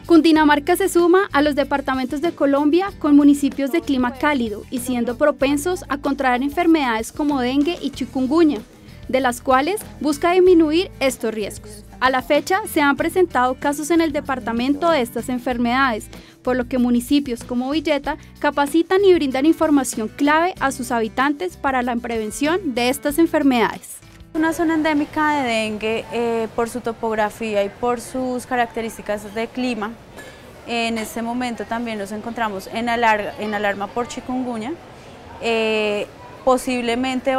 Cundinamarca se suma a los departamentos de Colombia con municipios de clima cálido y siendo propensos a contraer enfermedades como dengue y chikungunya, de las cuales busca disminuir estos riesgos. A la fecha se han presentado casos en el departamento de estas enfermedades, por lo que municipios como Villeta capacitan y brindan información clave a sus habitantes para la prevención de estas enfermedades. Una zona endémica de dengue por su topografía y por sus características de clima. En este momento también nos encontramos en alarma por chikungunya. Posiblemente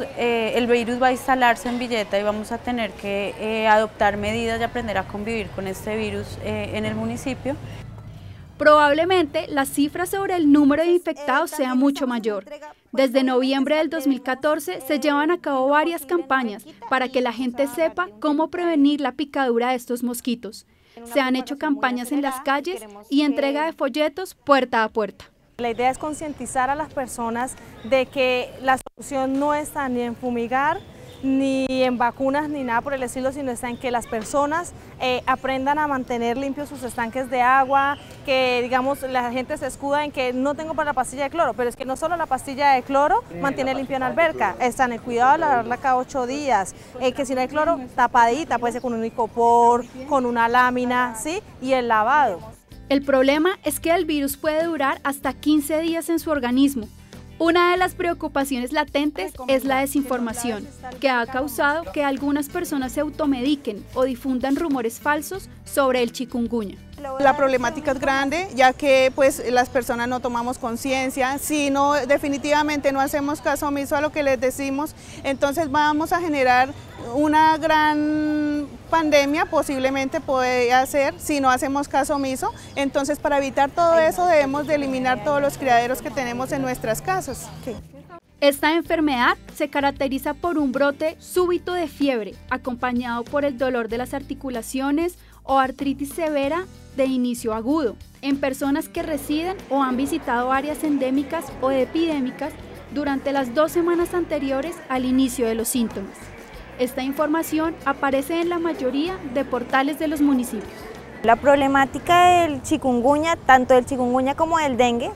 el virus va a instalarse en Villeta y vamos a tener que adoptar medidas y aprender a convivir con este virus en el municipio. Probablemente la cifra sobre el número de infectados sea mucho mayor. Desde noviembre del 2014 se llevan a cabo varias campañas para que la gente sepa cómo prevenir la picadura de estos mosquitos. Se han hecho campañas en las calles y entrega de folletos puerta a puerta. La idea es concientizar a las personas de que la solución no está ni en fumigar, ni en vacunas, ni nada por el estilo, sino está en que las personas aprendan a mantener limpios sus estanques de agua, que digamos la gente se escuda en que no tengo para la pastilla de cloro, pero es que no solo la pastilla de cloro mantiene limpio una alberca, está en el cuidado de lavarla cada 8 días, que si no hay cloro, tapadita, puede ser con un icopor, con una lámina, ¿sí? Y el lavado. El problema es que el virus puede durar hasta 15 días en su organismo. Una de las preocupaciones latentes es la desinformación, que ha causado que algunas personas se automediquen o difundan rumores falsos sobre el chikungunya. La problemática es grande, ya que pues las personas no tomamos conciencia, si no, definitivamente no hacemos caso omiso a lo que les decimos, entonces vamos a generar una gran pandemia, posiblemente podría ser, si no hacemos caso omiso. Entonces, para evitar todo eso debemos de eliminar todos los criaderos que tenemos en nuestras casas. Esta enfermedad se caracteriza por un brote súbito de fiebre, acompañado por el dolor de las articulaciones o artritis severa de inicio agudo, en personas que residen o han visitado áreas endémicas o epidémicas durante las 2 semanas anteriores al inicio de los síntomas. Esta información aparece en la mayoría de portales de los municipios. La problemática del chikungunya, tanto del chikungunya como del dengue,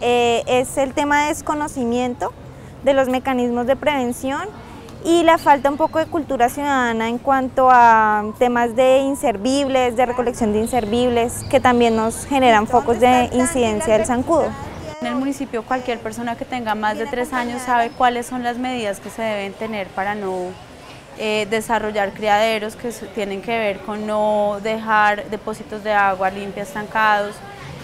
es el tema de desconocimiento de los mecanismos de prevención y la falta un poco de cultura ciudadana en cuanto a temas de inservibles, de recolección de inservibles, que también nos generan focos de incidencia del zancudo. En el municipio cualquier persona que tenga más de 3 años sabe cuáles son las medidas que se deben tener para no desarrollar criaderos, que tienen que ver con no dejar depósitos de agua limpia estancados,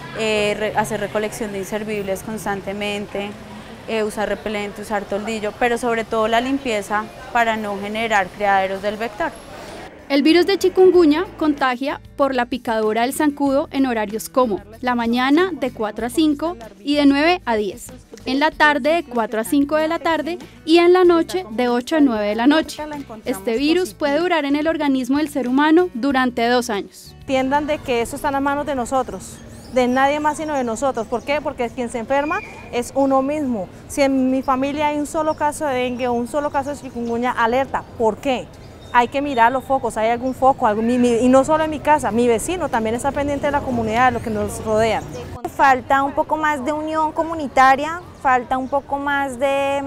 hacer recolección de inservibles constantemente, usar repelente, usar toldillo, pero sobre todo la limpieza para no generar criaderos del vector. El virus de chikungunya contagia por la picadura del zancudo en horarios como la mañana de 4 a 5 y de 9 a 10, en la tarde de 4 a 5 de la tarde y en la noche de 8 a 9 de la noche. Este virus puede durar en el organismo del ser humano durante 2 años. Entiendan de que eso está en las manos de nosotros, de nadie más sino de nosotros. ¿Por qué? Porque quien se enferma es uno mismo. Si en mi familia hay un solo caso de dengue o un solo caso de chikungunya, alerta. ¿Por qué? Hay que mirar los focos, hay algún foco, y no solo en mi casa, mi vecino también está pendiente de la comunidad, de lo que nos rodea. Falta un poco más de unión comunitaria, falta un poco más de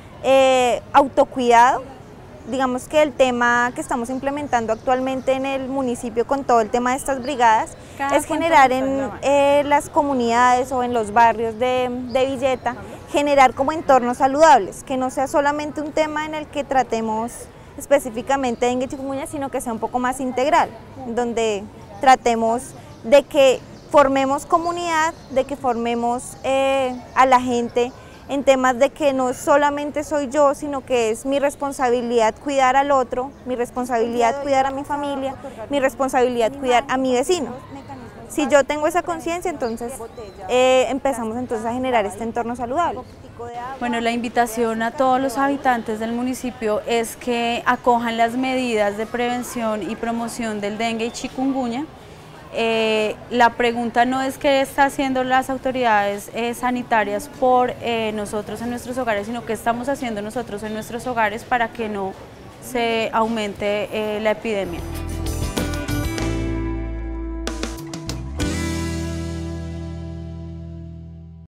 autocuidado. Digamos que el tema que estamos implementando actualmente en el municipio con todo el tema de estas brigadas es generar en las comunidades o en los barrios de Villeta, generar como entornos saludables, que no sea solamente un tema en el que tratemos específicamente dengue y chikungunya, sino que sea un poco más integral, donde tratemos de que formemos comunidad, de que formemos a la gente en temas de que no solamente soy yo, sino que es mi responsabilidad cuidar al otro, mi responsabilidad cuidar a mi familia, mi responsabilidad cuidar a mi vecino. Si yo tengo esa conciencia, entonces empezamos entonces a generar este entorno saludable. Bueno, la invitación a todos los habitantes del municipio es que acojan las medidas de prevención y promoción del dengue y chikungunya. La pregunta no es qué están haciendo las autoridades sanitarias por nosotros en nuestros hogares, sino qué estamos haciendo nosotros en nuestros hogares para que no se aumente la epidemia.